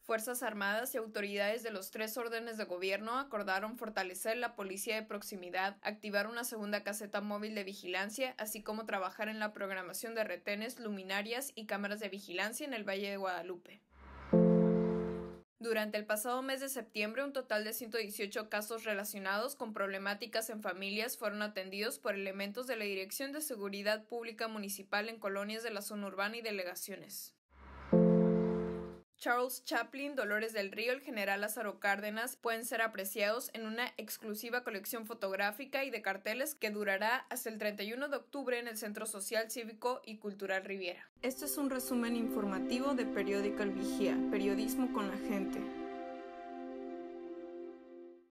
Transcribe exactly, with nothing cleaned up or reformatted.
Fuerzas Armadas y autoridades de los tres órdenes de gobierno acordaron fortalecer la policía de proximidad, activar una segunda caseta móvil de vigilancia, así como trabajar en la programación de retenes, luminarias y cámaras de vigilancia en el Valle de Guadalupe. Durante el pasado mes de septiembre, un total de ciento dieciocho casos relacionados con problemáticas en familias fueron atendidos por elementos de la Dirección de Seguridad Pública Municipal en colonias de la zona urbana y delegaciones. Charles Chaplin, Dolores del Río, el General Lázaro Cárdenas pueden ser apreciados en una exclusiva colección fotográfica y de carteles que durará hasta el treinta y uno de octubre en el Centro Social, Cívico y Cultural Riviera. Este es un resumen informativo de Periódico El Vigía, periodismo con la gente.